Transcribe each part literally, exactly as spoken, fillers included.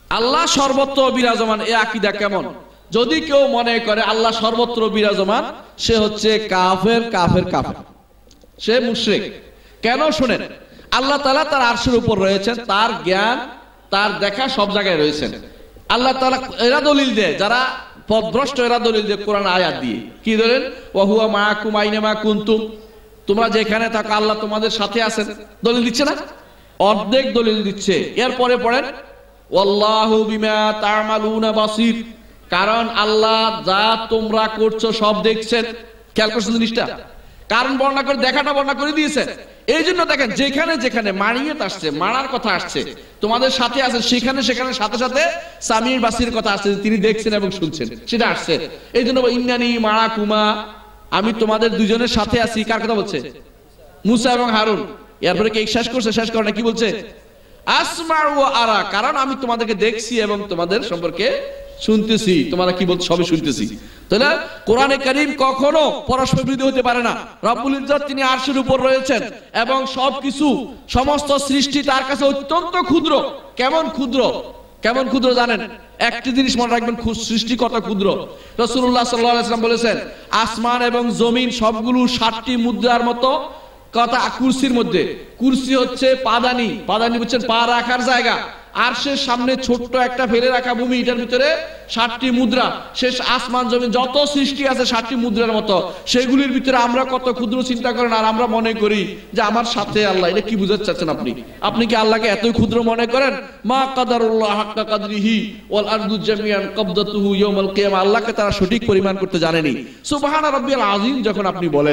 আল্লাহ সর্বত্র বিরাজমান, এই আকীদা কেমন? যদি কেউ মনে করে আল্লাহ সর্বত্র বিরাজমান, সে হচ্ছে কাফের কাফের কাফের, সে মুশরিক। কেন শুনেন, আল্লাহ তাআলা তার আরশের উপর রয়েছেন, তার জ্ঞান তার দেখা সব জায়গায় রয়েছেন। আল্লাহ তাআলা এরা দলিল দেয়, যারা পথভ্রষ্ট এরা দলিল দেয় কোরআন আয়াত দিয়ে। কি দলিল? ওয়া হুয়া মাআকুম আইনামা কুনতুম, তোমরা যেখানে থাকো আল্লাহ তোমাদের সাথে আছেন। দলিল দিচ্ছে না? অর্ধেক দলিল দিচ্ছে। এরপরে পড়েন ওয়াল্লাহু বিমা তা'মালুনা বাসীর, কারণ আল্লাহ যা তোমরা করছো সব দেখছেন। খেয়াল করছেন জিনিসটা? কারণ বর্ণনা করে দেখাটা বর্ণনা করে দিয়েছে। এই জন্য দেখেন যেখানে যেখানে মারিয়াত আসছে, মারার কথা আসছে, তোমাদের সাথে আছে, সেখানে সেখানে সাথে সাথে সামির বাসির কথা আসছে, তিনি দেখছেন এবং শুনছেন, সেটা আসছে। এই জন্য ইন্নানি মাআকুমা, আমি তোমাদের দুজনের সাথে আছি। কার কথা বলছে? মুসা এবং হারুন। এরপরে কি শেষ করছে? শেষ করে না, কি বলছে? আসমাউ ওয়া আরা, কারণ আমি তোমাদেরকে দেখছি এবং তোমাদের সম্পর্কে শুনতেছি। তোমরা কি বলছো সবই শুনতেছি। তাহলে কোরআনে কারীম কখনো পরস্পর বিরোধী হতে পারে না। রব্বুল ইজ্জত তিনি আরশের উপর রয়েছেন এবং সবকিছু সমস্ত সৃষ্টি তার কাছে অত্যন্ত ক্ষুদ্র। কেমন ক্ষুদ্র? কেমন ক্ষুদ্র জানেন? একটি জিনিস মনে রাখবেন, সৃষ্টি কত ক্ষুদ্র। রাসূলুল্লাহ সাল্লাল্লাহু আলাইহি ওয়াসাল্লাম বলেছেন আসমান এবং জমিন সবগুলো সাতটি মুদ্রার মতো কথা। কুরসির মধ্যে, কুরসি হচ্ছে পাদানি, পাদানি বুঝছেন, পা রাখার জায়গা। আরশের সামনে ছোট্ট একটা ফেলে রাখা ভূমি, এটার ভিতরে সাতটি মুদ্রা। শেষ আসমান জমিন যত সৃষ্টি আছে সাতটি মুদ্রার মতো, সেগুলির ভিতরে আমরা কত ক্ষুদ্র চিন্তা করেন। আর আমরা মনে করি যে আমার সাথে আল্লাহ। এটা কি বুঝাতে চাচ্ছেন আপনি? আপনি কি আল্লাহকে এতই ক্ষুদ্র মনে করেন? মা কাদারুল্লাহ হাক্কা কাদরিহি ওয়াল আরদু জামিআন কবদাতুহু ইয়াউমাল কিয়ামাহ, আল্লাহকে তারা সঠিক পরিমাণ করতে জানেনি। সুবহানা রাব্বিয়াল আযীম যখন আপনি বলেন,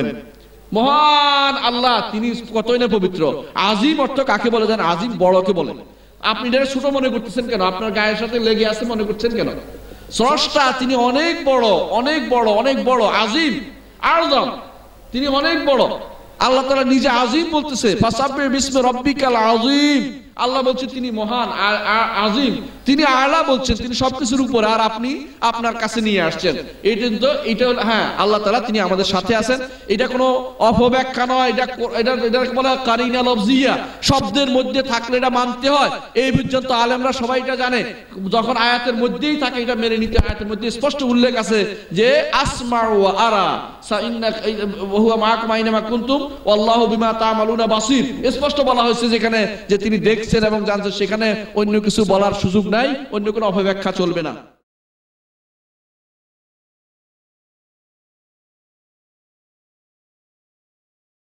মহান আল্লাহ তিনি কতই না পবিত্র। আজিম অর্থ কাকে বলে জানেন? আজিম বড়কে বলে। আপনি এটা ছোট মনে করতেছেন কেন? আপনার গায়ের সাথে লেগে আছে মনে করছেন কেন? স্রষ্টা তিনি অনেক বড়, অনেক বড়, অনেক বড়। আজিম আযম, তিনি অনেক বড়। আল্লাহ তাআলা নিজে আজিম বলতেছে, ফাসাব্বিহ বিসমি রাব্বিকাল আযীম। আল্লাহ বলছে তিনি মহান, আজিম, তিনি আলা বলছেন, তিনি সবকিছুর উপর। আর আপনি আপনার কাছে নিয়ে আসছেন। এটা তো এটা হ্যাঁ, আল্লাহ তাআলা তিনি আমাদের সাথে আছেন। এটা কোনো অপব্যাখ্যা নয়, এটা এটা এটাকে বলা কারিনা লফজিয়া, শব্দের মধ্যে থাকলে এটা মানতে হয়। এই পর্যন্ত আলেমরা সবাই এটা জানে। যখন আয়াতের মধ্যেই থাকে এটা মেনে নিতে। আয়াতের মধ্যে স্পষ্ট উল্লেখ আছে যে আসমাউ ওয়া আরা সাইন্না ওয়া হুয়া মাআকুম আইনামা কুনতুম ওয়াল্লাহু বিমা তা'মালুনা বাসীর। স্পষ্ট বলা হয়েছে যেখানে যে তিনি দেখছেন এবং জানছেন, সেখানে অন্য কিছু বলার সুযোগ নাই, অন্য কোনো অপব্যাখ্যা চলবে না।